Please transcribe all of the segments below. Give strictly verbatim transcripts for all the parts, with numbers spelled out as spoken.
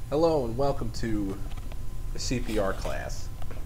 Hello and welcome to the C P R class.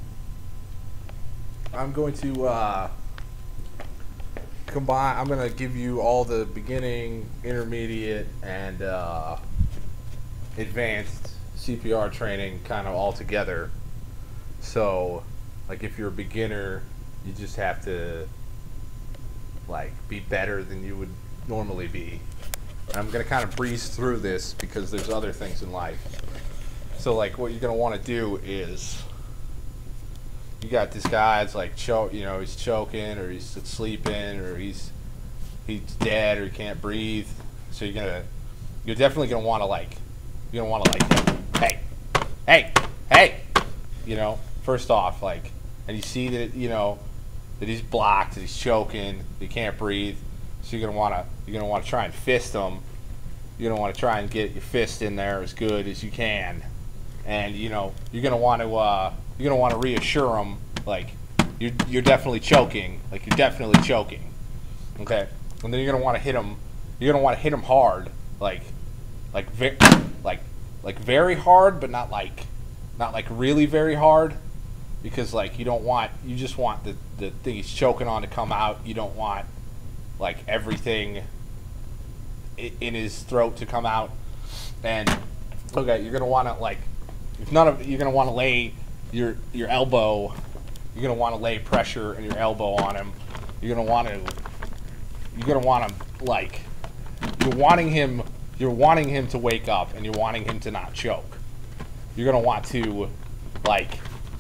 I'm going to uh, combine, I'm going to give you all the beginning, intermediate, and uh, advanced C P R training kind of all together. So, like if you're a beginner, you just have to like be better than you would normally be. And I'm going to kind of breeze through this because there's other things in life. So like what you're going to want to do is you got this guy that's like choke, you know, he's choking or he's sleeping or he's he's dead or he can't breathe. So you're going to you're definitely going to want to like you're going to want to like hey. Hey. Hey. You know, first off like and you see that you know that he's blocked, that he's choking, he can't breathe. So you're going to want to you're going to want to try and fist him. You're going to want to try and get your fist in there as good as you can. And you know you're gonna want to uh, you're gonna want to reassure them like you're you're definitely choking, like you're definitely choking, okay? And then you're gonna want to hit them. You're gonna want to hit them hard, like like ve- like like very hard, but not like not like really very hard, because like you don't want you just want the the thing he's choking on to come out. You don't want like everything in his throat to come out. And okay, you're gonna want to like. If none of you're gonna want to lay your your elbow, you're gonna want to lay pressure and your elbow on him. You're gonna want to you're gonna want to like you're wanting him you're wanting him to wake up and you're wanting him to not choke. You're gonna want to like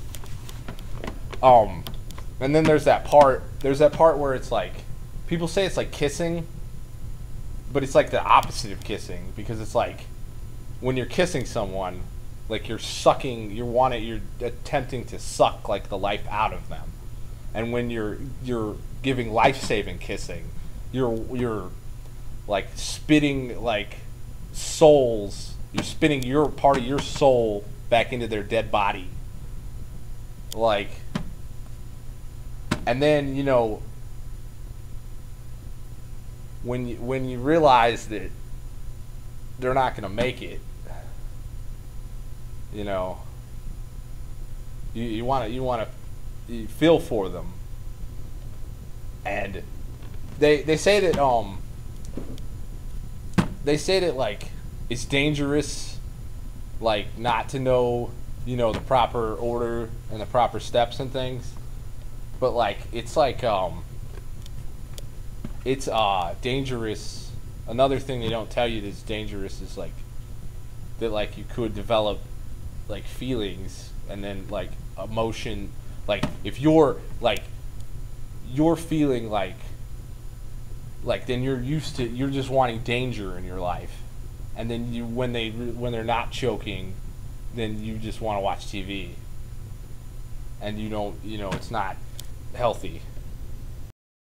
um and then there's that part there's that part where it's like people say it's like kissing, but it's like the opposite of kissing, because it's like when you're kissing someone, like you're sucking, you're wanting, you're attempting to suck like the life out of them, and when you're you're giving life-saving kissing, you're you're like spitting like souls, you're spitting your part of your soul back into their dead body, like, and then you know when you when you realize that they're not gonna make it. You know, you you want to you want to feel for them, and they they say that um they say that like it's dangerous, like not to know you know the proper order and the proper steps and things, but like it's like um it's uh dangerous. Another thing they don't tell you that's dangerous is like that like you could develop like feelings and then like emotion, like if you're like you're feeling like like then you're used to you're just wanting danger in your life, and then you when they when they're not choking, then you just want to watch T V, and you don't you know it's not healthy.